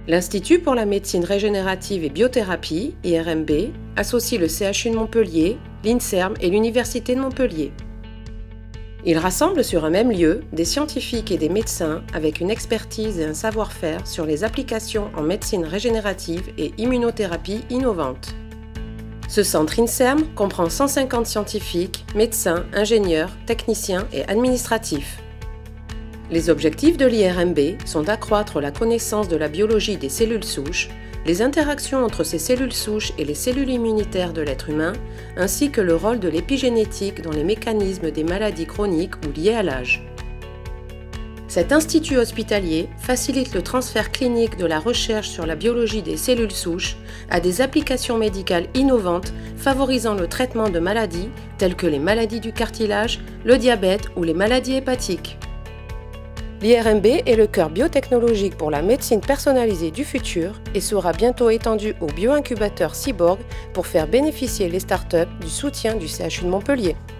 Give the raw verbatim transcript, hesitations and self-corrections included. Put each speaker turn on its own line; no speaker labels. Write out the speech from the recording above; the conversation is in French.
L'Institut pour la médecine régénérative et biothérapie, I R M B, associe le C H U de Montpellier, l'INSERM et l'Université de Montpellier. Il rassemble sur un même lieu des scientifiques et des médecins avec une expertise et un savoir-faire sur les applications en médecine régénérative et immunothérapie innovantes. Ce centre INSERM comprend cent cinquante scientifiques, médecins, ingénieurs, techniciens et administratifs. Les objectifs de l'I R M B sont d'accroître la connaissance de la biologie des cellules souches, les interactions entre ces cellules souches et les cellules immunitaires de l'être humain, ainsi que le rôle de l'épigénétique dans les mécanismes des maladies chroniques ou liées à l'âge. Cet institut hospitalier facilite le transfert clinique de la recherche sur la biologie des cellules souches à des applications médicales innovantes favorisant le traitement de maladies telles que les maladies du cartilage, le diabète ou les maladies hépatiques. L'I R M B est le cœur biotechnologique pour la médecine personnalisée du futur et sera bientôt étendu au bioincubateur Cyborg pour faire bénéficier les startups du soutien du C H U de Montpellier.